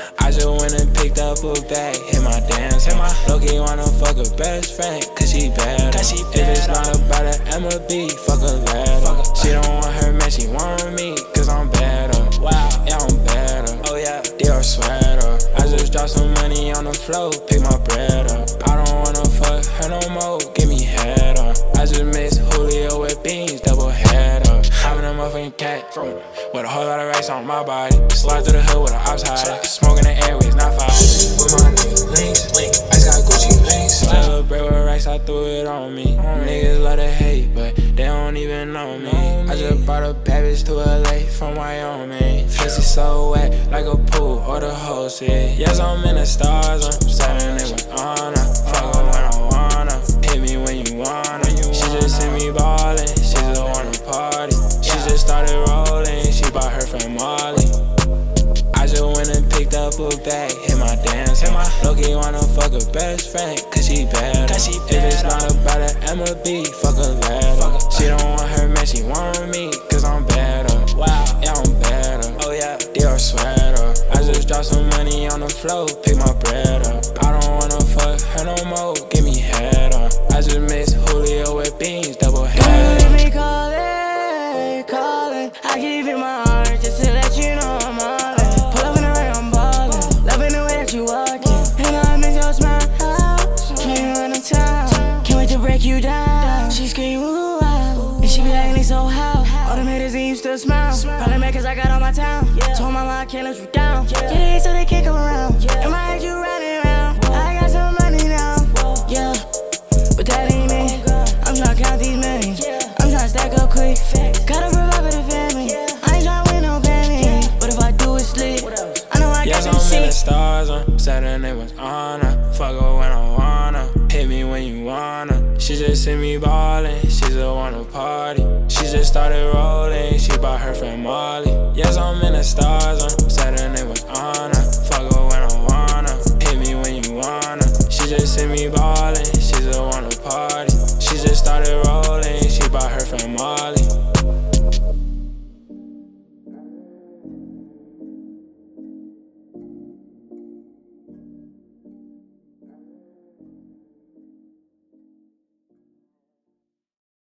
I just went and picked up a bag, hit my dance. Loki wanna fuck her best friend, cause she bad. If it's not about it, I'ma be fuck a ladder. She don't want her man, she want me, cause I'm better. Wow, yeah, I'm better. Oh yeah, Dior sweater. I just dropped some money on the floor, pick my bread up. I don't wanna fuck her no more, give me head up. I just miss Julio with beans, double head up. I'm in a motherfucking cat, with a whole lot of racks on my body. Slide through the hood with an ops high, smoking the airways, not fire. With my nigga Lynx, I got Gucci links. Celebrate with racks, I threw it on me. Niggas love to hate, but they don't even know me. I just brought a bad bitch to LA from Wyoming. Fancy so wet, like a pool or the whole shit. Yes, I'm in the stars, I'm Saturday with honor. Fuck her when I wanna, hit me when you wanna. She just see me ballin', she just wanna party. She just started rolling, she bought her from Molly. I just went and picked up a bag, hit my dance. Loki wanna fuck her best friend, cause she bad. If it's not about it, I'ma be fuck a ladder. She don't want her man, she want me, cause I'm better. Wow, yeah, I'm better. Oh yeah, Dior sweater. I just dropped some money on the floor, pick my bread up. I don't wanna fuck her no more, give me head up. I just miss Julio with beans, double head up. Me calling, I give you my heart just to let you know I'm all in. Pull up in the rain, I'm ballin', loving the way that you walkin'. And I miss your smile, can't run the town, can't wait to break you down. She scream ooh wow, and she be acting so how. All the haters and you still smile, probably mad cause I got on my town. Told mama I can't let you down, yeah, so they can't come around. In my head you running around, I got some money now, yeah, but that ain't me. I'm tryna count these millions, I'm tryna stack up quick. Gotta provide for the family, I ain't tryna win no Grammy, but if I do it's lit, I know I got some shit. I'm in the stars, Saturday was honor. Fuck her when I wanna, hit me when you wanna. She just see me ballin', she just wanna party. She just started rolling, she bought her from Molly. Yes, I'm in the stars.